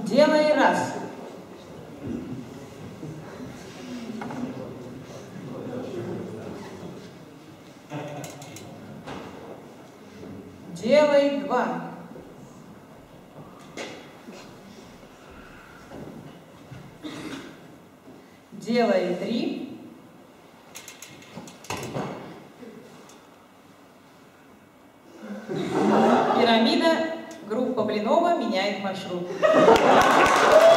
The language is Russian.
Делай раз. Делай два. Делай три. Пирамида, группа Блинова меняет маршрут.